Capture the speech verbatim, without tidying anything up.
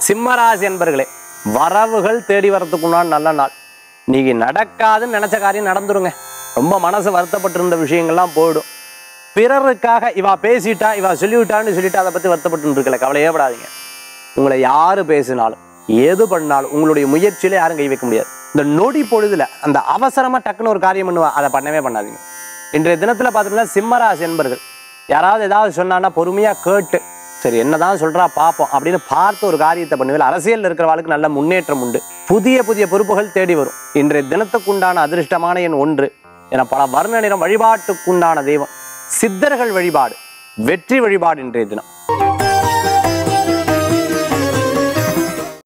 சிம்மராசி என்பர்களே, வரவுகள் தேடி வரத்துக்குண்டான நல்ல நாள். நீங்க நடக்காதுன்னு நினைச்ச காரியம் நடந்துருங்க. ரொம்ப மனசு வருத்தப்பட்டு இருந்த விஷயங்கள்லாம் போயிடும். பிறருக்காக இவா பேசிட்டா இவா சொல்லிவிட்டான்னு சொல்லிட்டு அதை பத்தி வருத்தப்பட்டு இருக்கல, கவலையே படாதீங்க. உங்களை யாரு பேசினாலும் எது பண்ணாலும் உங்களுடைய முயற்சியில யாரும் கை வைக்க முடியாது. இந்த நொடி பொழுதுல அந்த அவசரமா டக்குன்னு ஒரு காரியம் பண்ணுவா, அதை பண்ணவே பண்ணாதீங்க. இன்றைய தினத்துல பாத்தீங்கன்னா சிம்மராசி என்பர்கள் யாராவது ஏதாவது சொன்னான்னா பொறுமையா கேட்டு சரி என்னதான் சொல்றா பாப்போம் அப்படின்னு பார்த்து ஒரு காரியத்தை பண்ணுவேன். அரசியல் இருக்கிறவர்களுக்கு நல்ல முன்னேற்றம் உண்டு. புதிய புதிய பொறுப்புகள் தேடி வரும். இன்றைய தினத்துக்குண்டான அதிர்ஷ்டமான எண் ஒன்று என பல வர்ண நிறம். வழிபாட்டுக்குண்டான தெய்வம் சித்தர்கள் வழிபாடு, வெற்றி வழிபாடு இன்றைய தினம்.